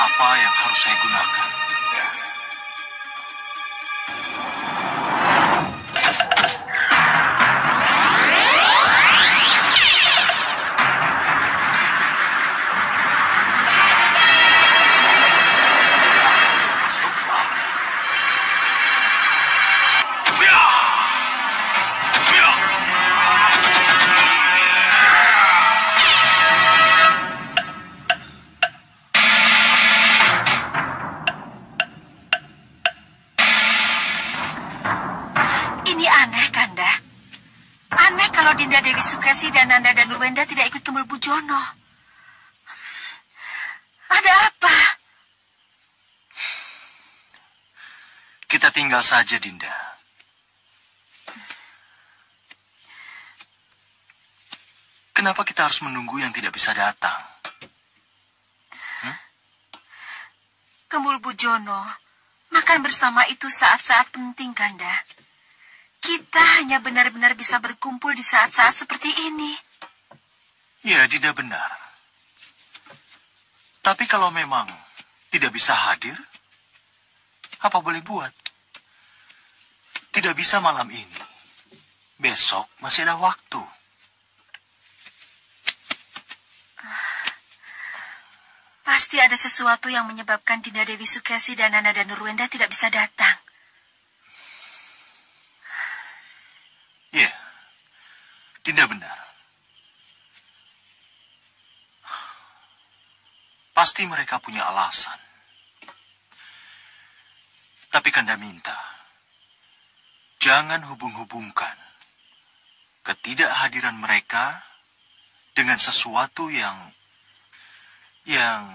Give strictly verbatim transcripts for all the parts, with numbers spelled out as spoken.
apa yang harus saya gunakan. Dinda Dewi Sukesi dan Nanda Danurwenda tidak ikut Kemul Bujono. Ada apa? Kita tinggal saja, Dinda. Kenapa kita harus menunggu yang tidak bisa datang? Hmm? Kemul Bujono, makan bersama itu saat-saat penting, Kanda. Kita hanya benar-benar bisa berkumpul di saat-saat seperti ini. Ya, Dinda benar. Tapi kalau memang tidak bisa hadir, apa boleh buat? Tidak bisa malam ini. Besok masih ada waktu. Pasti ada sesuatu yang menyebabkan Dinda Dewi Sukesi dan Nanda Danurwenda tidak bisa datang. Ya, Dinda benar. Pasti mereka punya alasan. Tapi Kanda minta, jangan hubung-hubungkan ketidakhadiran mereka dengan sesuatu yang... yang...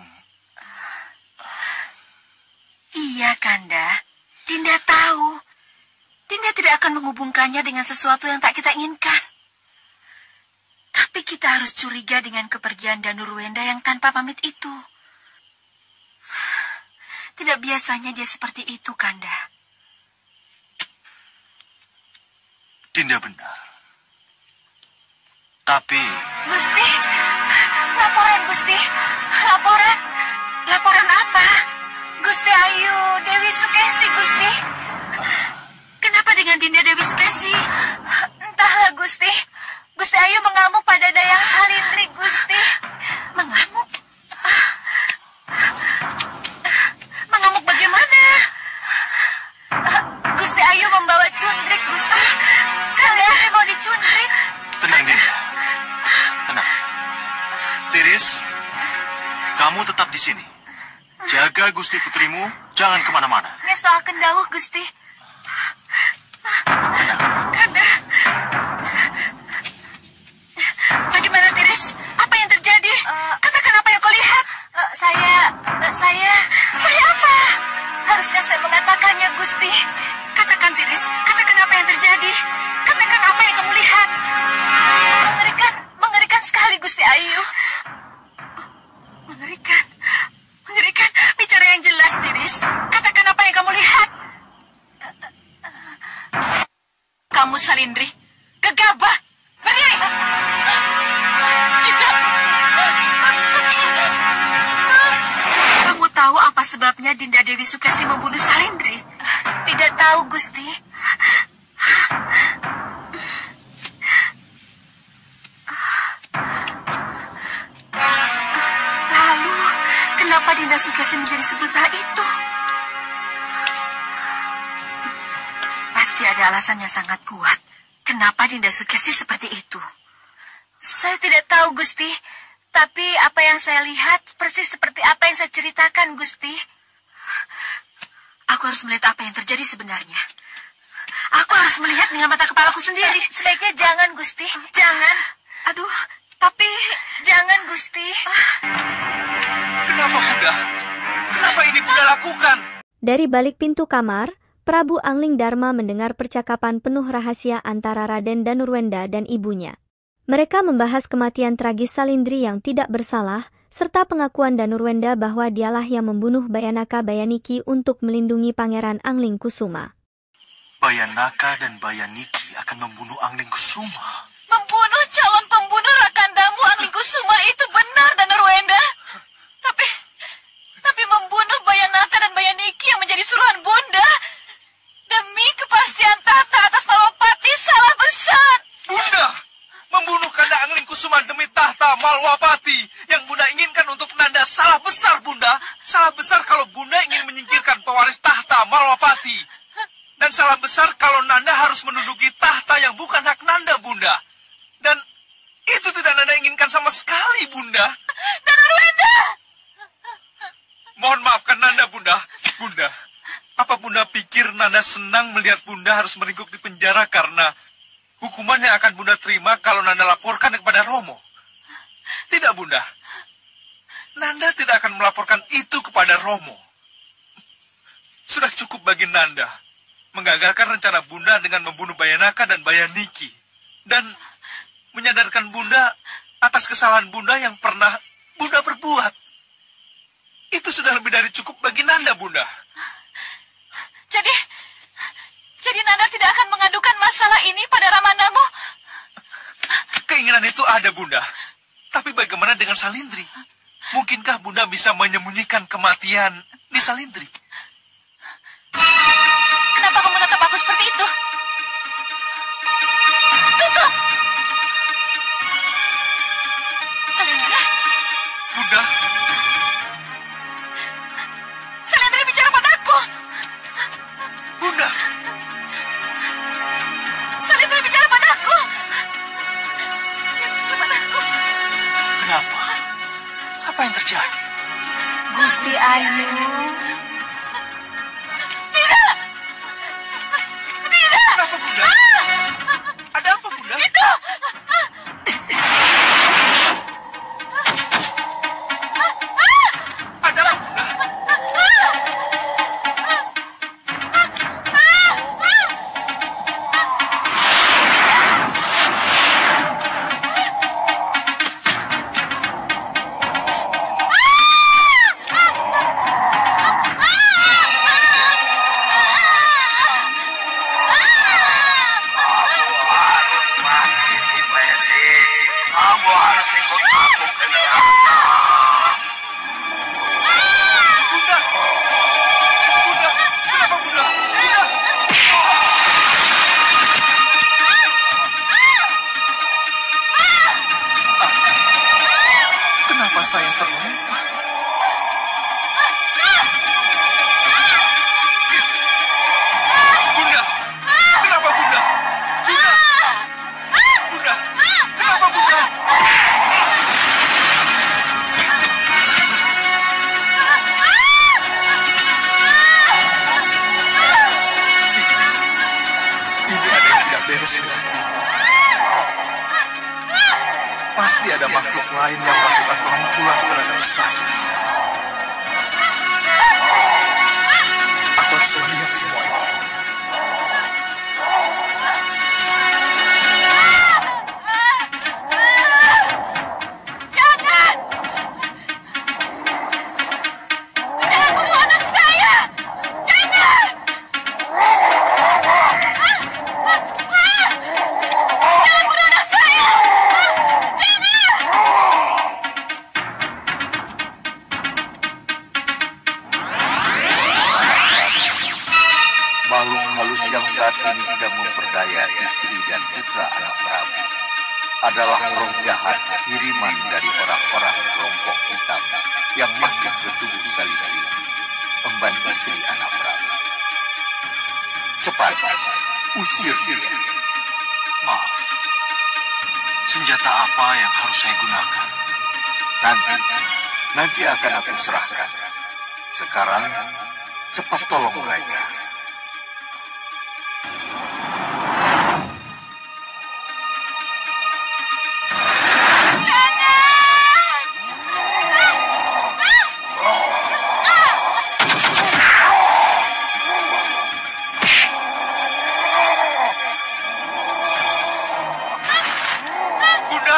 Iya, Kanda. Dinda tahu. Dinda tidak akan menghubungkannya dengan sesuatu yang tak kita inginkan. Tapi kita harus curiga dengan kepergian Danurwenda yang tanpa pamit itu. Tidak biasanya dia seperti itu, Kanda. Dinda benar. Tapi... Gusti, laporan Gusti, laporan. Laporan apa? Gusti Ayu Dewi Sukesi, Gusti. Kenapa dengan Dinda Dewi Sukesi? Entahlah, Gusti. Gusti Ayu mengamuk pada Dayang Salindri, Gusti. Mengamuk? Mengamuk bagaimana? Gusti Ayu membawa cundrik, Gusti. Salindri mau dicundrik. Tenang, Dinda. Tenang. Tiris, kamu tetap di sini. Jaga Gusti Putrimu, jangan kemana-mana. Ngesoaken dawuh, Gusti. Kanda, bagaimana Tiris? Apa yang terjadi? Uh, Katakan apa yang kau lihat. Uh, saya, uh, saya, saya apa? Haruskah saya mengatakannya, Gusti? Katakan Tiris, katakan apa yang terjadi. Katakan apa yang kamu lihat. Mengerikan, mengerikan sekali, Gusti Ayu. Mengerikan, mengerikan. Bicara yang jelas, Tiris. Katakan apa yang kamu lihat. Kamu Salindri, gegabah, berdiri. Tidak. Kamu tahu apa sebabnya Dinda Dewi Sukesi membunuh Salindri? Tidak tahu, Gusti. Lalu, kenapa Dinda Sukesi menjadi sebrutal itu? Pasti ada alasan yang sangat kuat. Kenapa Dinda Sukesi seperti itu? Saya tidak tahu, Gusti. Tapi apa yang saya lihat persis seperti apa yang saya ceritakan, Gusti. Aku harus melihat apa yang terjadi sebenarnya. Aku harus melihat dengan mata kepalaku sendiri. Sebaiknya jangan, Gusti. Jangan. Aduh, tapi... Jangan, Gusti. Kenapa, Bunda? Kenapa ini Bunda lakukan? Dari balik pintu kamar, Prabu Angling Dharma mendengar percakapan penuh rahasia antara Raden Danurwenda dan ibunya. Mereka membahas kematian tragis Salindri yang tidak bersalah, serta pengakuan Danurwenda bahwa dialah yang membunuh Bayanaka Bayaniki untuk melindungi Pangeran Angling Kusuma. Bayanaka dan Bayaniki akan membunuh Angling Kusuma. Membunuh calon pembunuh Rakandamu Angling Kusuma itu benar, Danurwenda. Tapi, tapi membunuh cuma demi tahta Malwapati yang Bunda inginkan untuk Nanda salah besar, Bunda. Salah besar kalau Bunda ingin menyingkirkan pewaris tahta Malwapati. Dan salah besar kalau Nanda harus menduduki tahta yang bukan hak Nanda, Bunda. Dan itu tidak Nanda inginkan sama sekali, Bunda. Danurwenda! Mohon maafkan Nanda, Bunda. Bunda, apa Bunda pikir Nanda senang melihat Bunda harus meringkuk di penjara karena hukuman yang akan Bunda terima kalau Nanda laporkan kepada Romo? Tidak, Bunda. Nanda tidak akan melaporkan itu kepada Romo. Sudah cukup bagi Nanda menggagalkan rencana Bunda dengan membunuh Bayanaka dan Bayaniki. Dan menyadarkan Bunda atas kesalahan Bunda yang pernah Bunda perbuat. Itu sudah lebih dari cukup bagi Nanda, Bunda. Jadi, jadi Nanda tidak akan mengadukan masalah ini pada Ramandamu? Keinginan itu ada, Bunda. Tapi bagaimana dengan Salindri? Mungkinkah Bunda bisa menyembunyikan kematian di Salindri? Kenapa kamu tatap aku seperti itu? Tutup! Salindri? Bunda? Salindri bicara padaku! Bunda! Salindri bicara padaku! Dia bicara padaku. Kenapa? Apa yang terjadi? Gusti Ayu. Tidak! Tidak! Kenapa, Bunda? Ada apa, Bunda? Itu! Ada apa, Bunda? Kamu harus ikut aku ke neraka. Bunda! Bunda! Kenapa, Bunda? Bunda! Kenapa saya terlempar? Bunda! Kenapa, Bunda? Bunda! Bunda! Kenapa, Bunda? Ini ada yang tidak beres. Pasti ada makhluk lain yang melakukan pemukulan terhadap saya. Aku harus melihat semuanya. Jangan! Jangan bunuh anak saya! Jangan! Jangan bunuh anak saya! Jangan! Makhluk halus yang saat ini sedang memperdaya istri dan putra anak Prabu adalah roh jahat kiriman dari orang-orang kelompok hitam yang masuk ke tubuh Salindri, emban istri anak Prabu. Cepat, usir dia. Maaf. Senjata apa yang harus saya gunakan? Nanti, nanti akan aku serahkan. Sekarang, cepat tolong mereka. Bunda!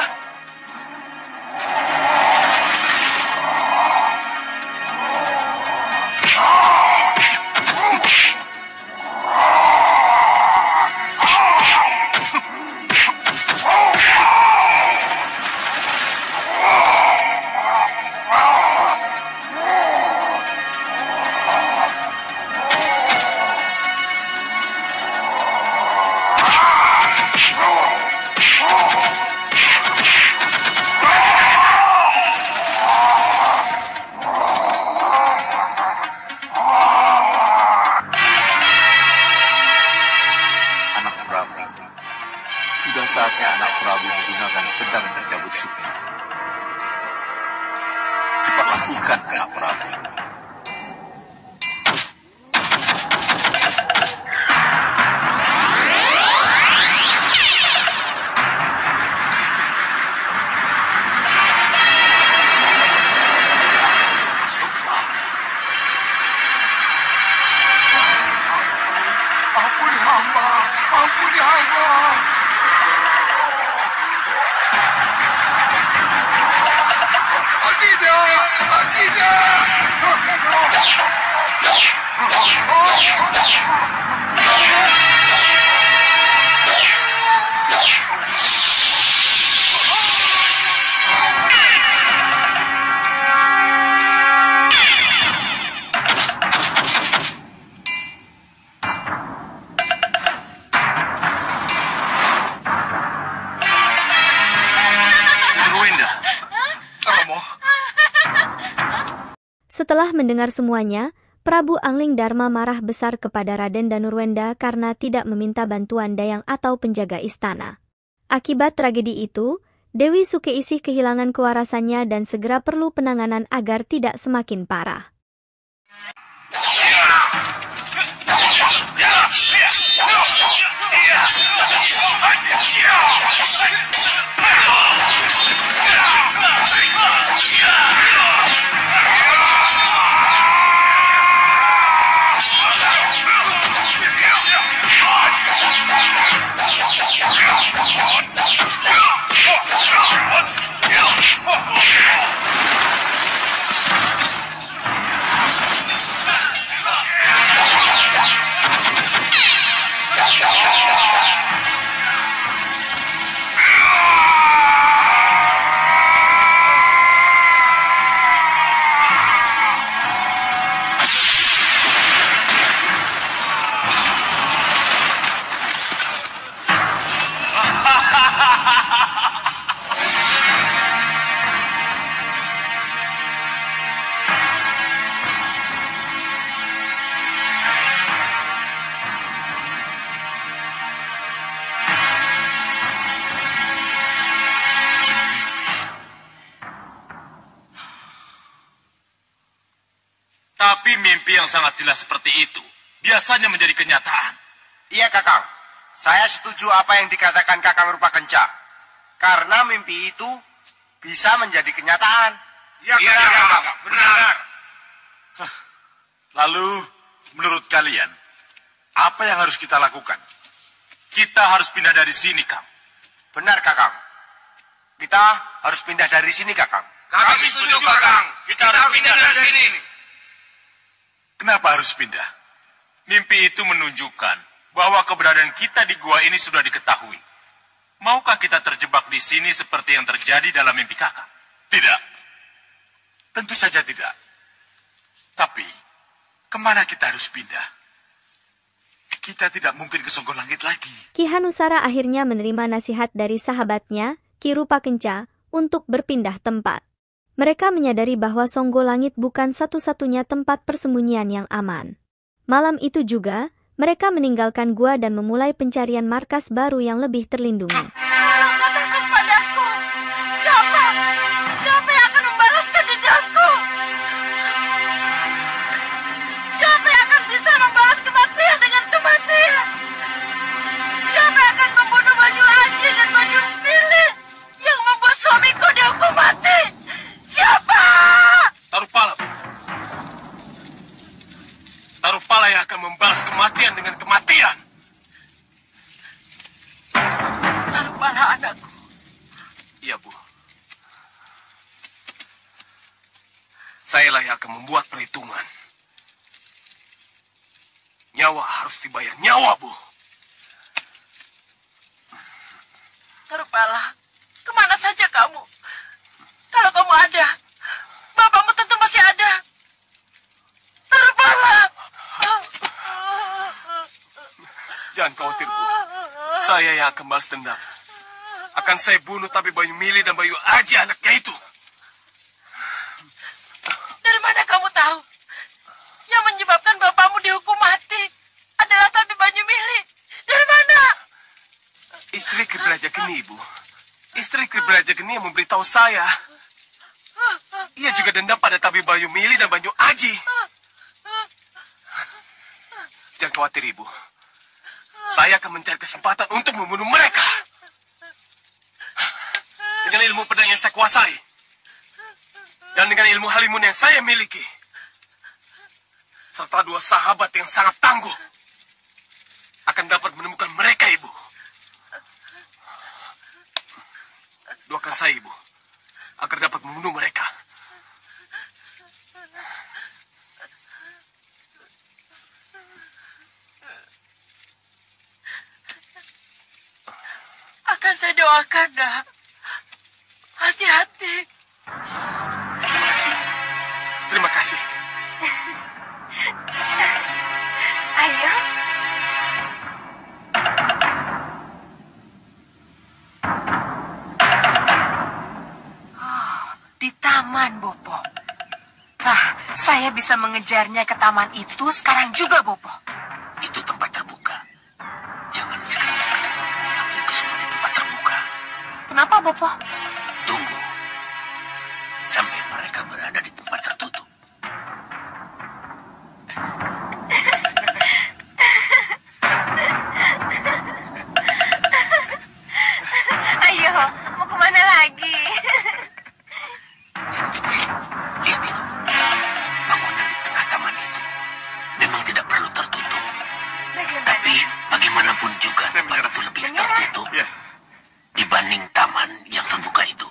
seharusnya anak Prabu menggunakan pedang pencabut suka. Cepat lakukan, anak Prabu. Ampuni hamba, ampuni hamba. Tidak, tidak. Setelah mendengar semuanya, Prabu Angling Darma marah besar kepada Raden Danurwenda karena tidak meminta bantuan dayang atau penjaga istana. Akibat tragedi itu, Dewi Sukeisih kehilangan kewarasannya dan segera perlu penanganan agar tidak semakin parah. Tapi mimpi yang sangat jelas seperti itu biasanya menjadi kenyataan. Iya, Kakang. Saya setuju apa yang dikatakan Kakang Rupakenca. Karena mimpi itu bisa menjadi kenyataan. Iya, ya, Kakang. Benar. Lalu, menurut kalian, apa yang harus kita lakukan? Kita harus pindah dari sini, Kang. Benar, Kakang. Kita harus pindah dari sini, Kakang. Kami setuju, Kakang. Kita, kita harus pindah dari sini. sini. Kenapa harus pindah? Mimpi itu menunjukkan bahwa keberadaan kita di gua ini sudah diketahui. Maukah kita terjebak di sini seperti yang terjadi dalam mimpi Kakak? Tidak. Tentu saja tidak. Tapi, kemana kita harus pindah? Kita tidak mungkin ke Songgol Langit lagi. Ki Hanusara akhirnya menerima nasihat dari sahabatnya, Ki Rupakenca, untuk berpindah tempat. Mereka menyadari bahwa Songgol Langit bukan satu-satunya tempat persembunyian yang aman. Malam itu juga, mereka meninggalkan gua dan memulai pencarian markas baru yang lebih terlindungi. Katakan padaku, siapa? Siapa yang akan membalaskan dendamku? Siapa yang akan bisa membalas kematian dengan kematian? Siapa yang akan membunuh Banyu Aji dan Banyu Mili yang membuat suamiku dihukum mati? Siapa? Tarupala. Tarupala yang akan membalas kematian dengan kematian. Tarupala anakku. Iya, Bu. Sayalah yang akan membuat perhitungan. Nyawa harus dibayar nyawa, Bu. Tarupala, kemana saja kamu? Kalau kamu ada, bapakmu tentu masih ada. Tarupala! Jangan khawatir, Bu. Saya yang akan balas dendam. Akan saya bunuh tapi Banyu Mili dan Banyu Aji anaknya itu. Dari mana kamu tahu? Yang menyebabkan bapakmu dihukum mati adalah tapi Banyu Mili. Dari mana? Istri Kiberaja Geni, Ibu. Istri Kiberaja Geni yang memberitahu saya. Ia juga dendam pada tabib Banyu Mili dan Banyu Aji. Jangan khawatir, Ibu. Saya akan mencari kesempatan untuk membunuh mereka. Dengan ilmu pedang yang saya kuasai. Dan dengan ilmu halimun yang saya miliki. Serta dua sahabat yang sangat tangguh. Akan dapat menemukan mereka, Ibu. Doakan saya, Ibu. Agar dapat membunuh mereka. Akan saya doakan, nak. Hati-hati. Terima kasih. Terima kasih. Ayo. Oh, di taman, Bopo. Nah, saya bisa mengejarnya ke taman itu sekarang juga, Bopo. Itu tempat terbuka. Jangan sekali-sekali temui Angling Kusuma di tempat terbuka. Kenapa, Bopo? Tunggu sampai mereka berada di tempat tertutup. Ayo, mau kemana lagi? Sini, sini. Lihat itu. Bangunan di tengah taman itu memang tidak perlu tertutup. Bagaimana? Tapi bagaimanapun juga tempat itu lebih tertutup Ya. dibanding taman yang terbuka itu.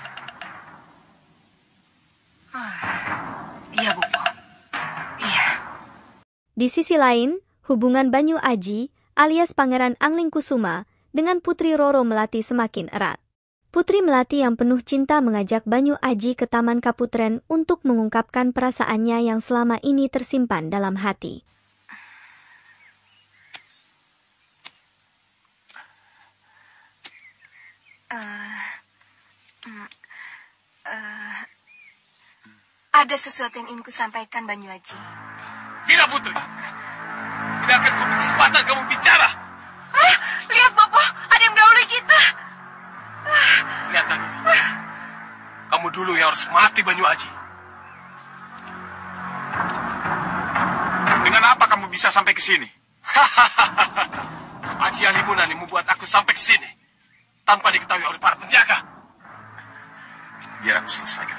Iya, Bopo. Iya. Di sisi lain, hubungan Banyu Aji alias Pangeran Angling Kusuma dengan Putri Roro Melati semakin erat. Putri Melati yang penuh cinta mengajak Banyu Aji ke Taman Kaputren untuk mengungkapkan perasaannya yang selama ini tersimpan dalam hati. Uh, uh, ada sesuatu yang ingin kusampaikan, Banyu Aji. Tidak, Putri. Tidak akan kuberi kesempatan kamu bicara. Ah, lihat, Bopo. Ada yang mendahului kita. Lihat, Tania. Kamu dulu yang harus mati, Banyu Aji. Dengan apa kamu bisa sampai ke sini? Aji Halimunan yang membuat aku sampai ke sini. Tanpa diketahui oleh para penjaga. Biar aku selesaikan.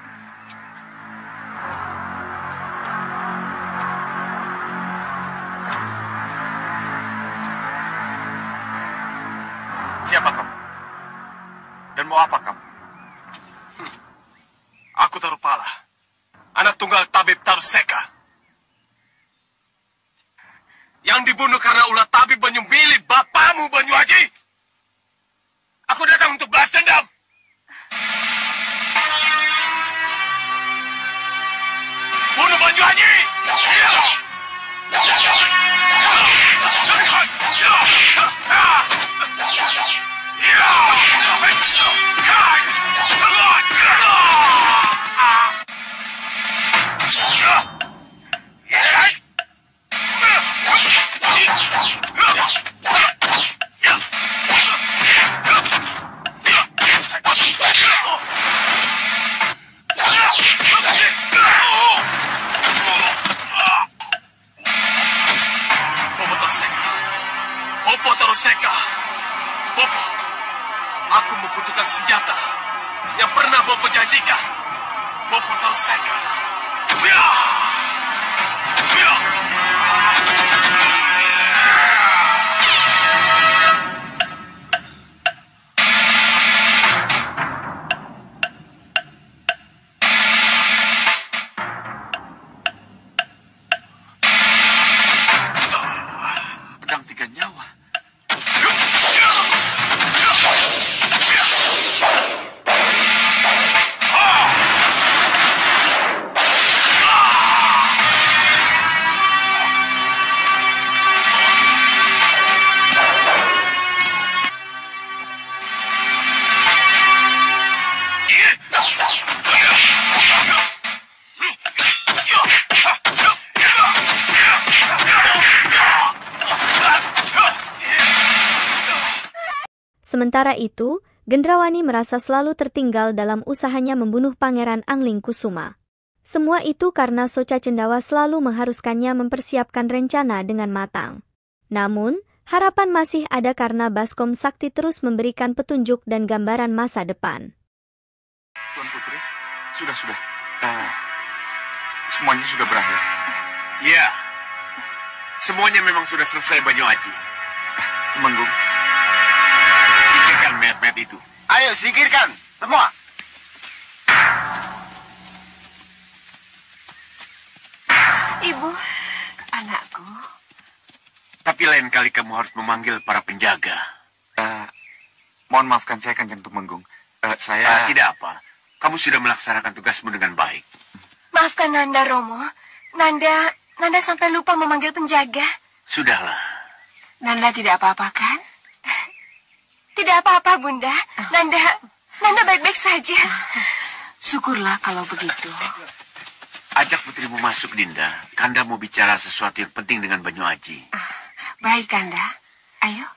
Siapa kamu? Dan mau apa kamu? Hmm. Aku Tarupala, anak tunggal tabib Taruseka. Yang dibunuh karena ulah tabib Banyu Mili, bapamu, Banyu Aji. Aku datang untuk balas dendam. Bunuh Banyu Aji! Seka, Bopo, aku membutuhkan senjata yang pernah Bopo janjikan. Bopo Taruseka. Ya! Ya! Pedang tiga nyawa. Sementara itu, Gendrawani merasa selalu tertinggal dalam usahanya membunuh Pangeran Angling Kusuma. Semua itu karena Soca Cendawa selalu mengharuskannya mempersiapkan rencana dengan matang. Namun, harapan masih ada karena Baskom Sakti terus memberikan petunjuk dan gambaran masa depan. Tuan Putri, sudah-sudah. Uh, semuanya sudah berakhir. Ya, semuanya memang sudah selesai, Banyu Aji. Uh, Temenggung. Singkirkan mayat-mayat itu. Ayo, singkirkan, semua. Ibu, anakku. Tapi lain kali kamu harus memanggil para penjaga. Uh, mohon maafkan saya, Kanjeng Tumenggung. Uh, saya... Uh, tidak apa. Kamu sudah melaksanakan tugasmu dengan baik. Maafkan Nanda, Romo. Nanda, Nanda sampai lupa memanggil penjaga. Sudahlah. Nanda tidak apa-apa, kan? Tidak apa-apa, Bunda. Oh. Nanda, Nanda baik-baik saja. Syukurlah kalau begitu. Ajak putrimu masuk, Dinda. Kanda mau bicara sesuatu yang penting dengan Banyu Aji. Uh, baik, Kanda. Ayo.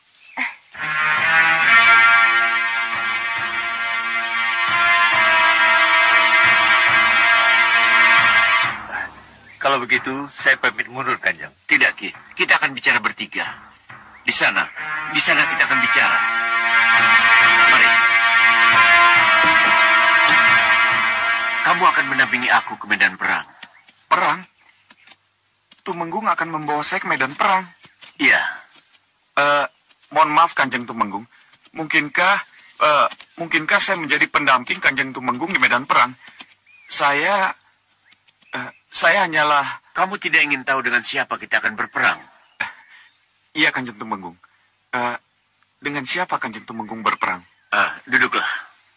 Kalau begitu, saya pamit mundur, Kanjeng. Tidak, Ki. Kita akan bicara bertiga. Di sana. Di sana kita akan bicara. Mari. Kamu akan mendampingi aku ke medan perang. Perang? Tumenggung akan membawa saya ke medan perang? Iya. Uh, mohon maaf, Kanjeng Tumenggung. Mungkinkah, uh, mungkinkah saya menjadi pendamping Kanjeng Tumenggung di medan perang? Saya... Uh, saya hanyalah... Kamu tidak ingin tahu dengan siapa kita akan berperang? Uh, iya, Kanjeng Tumenggung. Uh, dengan siapa Kanjeng Tumenggung berperang? Uh, duduklah.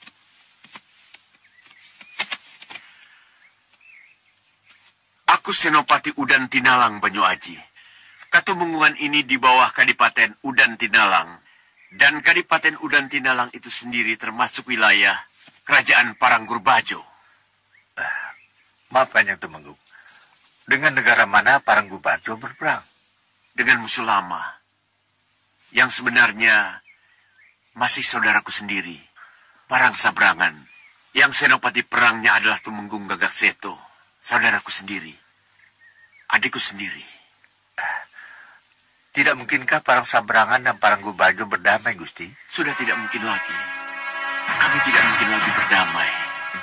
Aku Senopati Udan Tinalang, Banyu Aji. Katumenggungan ini di bawah Kadipaten Udan Tinalang. Dan Kadipaten Udan Tinalang itu sendiri termasuk wilayah Kerajaan Paranggubajo. Uh, maaf, Kanjeng Tumenggung. Dengan negara mana Paranggubajo berperang? Dengan musuh lama. Yang sebenarnya masih saudaraku sendiri. Parang Sabrangan. Yang senopati perangnya adalah Tumenggung Gagakseto. Saudaraku sendiri. Adikku sendiri. Tidak mungkinkah Parang Sabrangan dan Paranggubajo berdamai, Gusti? Sudah tidak mungkin lagi. Kami tidak mungkin lagi berdamai.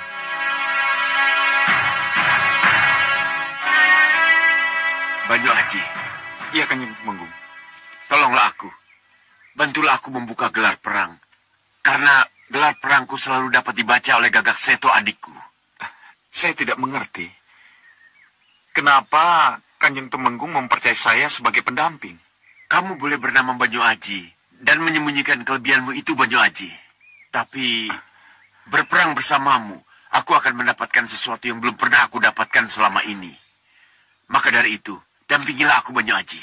Banyu Aji. Iya, Kanjeng Tumenggung. Tolonglah aku. Bantulah aku membuka gelar perang. Karena gelar perangku selalu dapat dibaca oleh Gagakseto adikku. Saya tidak mengerti. Kenapa Kanjeng Tumenggung mempercayai saya sebagai pendamping? Kamu boleh bernama Banyu Aji dan menyembunyikan kelebihanmu itu, Banyu Aji. Tapi berperang bersamamu, aku akan mendapatkan sesuatu yang belum pernah aku dapatkan selama ini. Maka dari itu, dampingilah aku, Banyu Aji.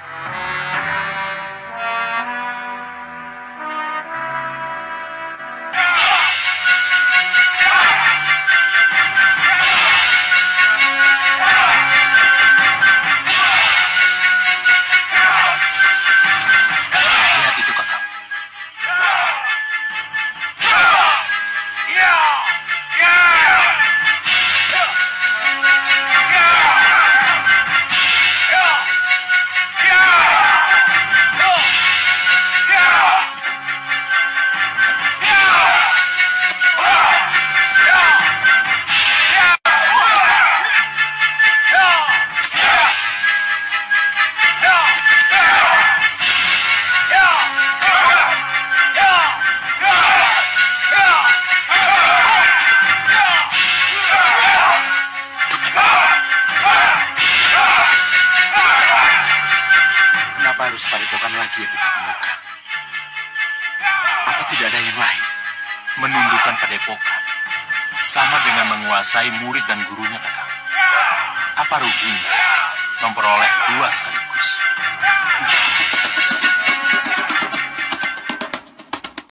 Harus padepokan lagi yang kita temukan. Apa tidak ada yang lain? Menundukkan padepokan sama dengan menguasai murid dan gurunya, Kakang. Apa ruginya memperoleh dua sekaligus?